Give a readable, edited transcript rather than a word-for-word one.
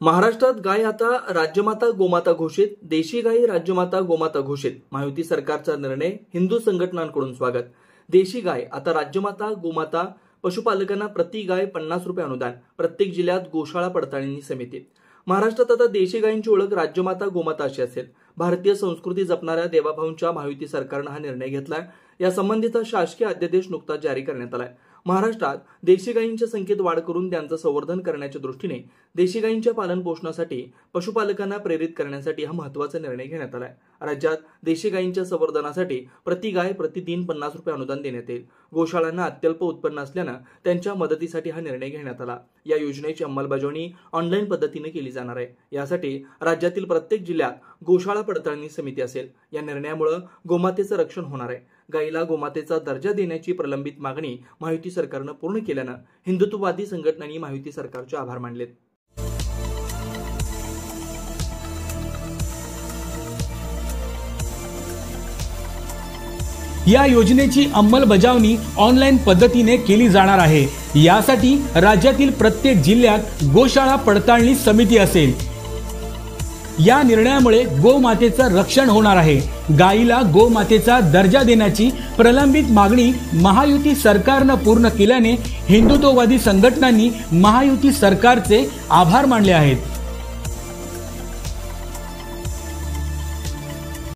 महाराष्ट्रात गाय आता राज्यमाता गोमाता घोषित, देशी गायी राज्यमाता गोमाता घोषित. महायुती सरकारचा निर्णय, हिंदू संघटनांकडून स्वागत. देशी गाय आता राज्यमाता गोमाता, पशुपालकांना प्रति गाय 50 रुपये अनुदान, प्रत्येक जिल्ह्यात गोशाळा पडताळणी समिती. महाराष्ट्रात आता देशी गायींची ओळख राज्यमाता गोमाता अशी असेल. भारतीय संस्कृती जपणाऱ्या देवाभाऊंच्या महायुती सरकारनं हा निर्णय घेतलाय. या संबंधीचा शासकीय अध्यादेश नुकताच जारी करण्यात आलाय. महाराष्ट्रात देशी गायींच्या संख्येत वाढ करून त्यांचं संवर्धन करण्याच्या दृष्टीने देशी गायींच्या पालन पोषणासाठी पशुपालकांना प्रेरित करण्यासाठी हा महत्त्वाचा निर्णय घेण्यात आलाय. राज्यात देशी गायींच्या संवर्धनासाठी प्रति गाय प्रतिदिन 50 रुपये अनुदान देण्यात येईल. गोशाळांना अत्यल्प उत्पन्न असल्यानं त्यांच्या मदतीसाठी हा निर्णय घेण्यात आला. या योजनेची अंमलबजावणी ऑनलाईन पद्धतीने केली जाणार आहे. यासाठी राज्यातील प्रत्येक जिल्ह्यात गोशाळा पडताळणी समिती असेल. या निर्णयामुळे गोमातेचं रक्षण होणार आहे. गायीला गोमातेचा दर्जा देण्याची प्रलंबित मागणी महायुती सरकारनं पूर्ण केल्यानं हिंदुत्ववादी संघटनांनी महायुती सरकारचे आभार मानलेत. या योजनेची अंमलबजावणी ऑनलाईन पद्धतीने केली जाणार आहे. यासाठी राज्यातील प्रत्येक जिल्ह्यात गोशाळा पडताळणी समिती असेल. या निर्णयामुळे गोमातेचं रक्षण होणार आहे. गायीला गोमातेचा दर्जा देण्याची प्रलंबित मागणी महायुती सरकारनं पूर्ण केल्याने हिंदुत्ववादी संघटनांनी महायुती सरकारचे आभार मानले आहेत.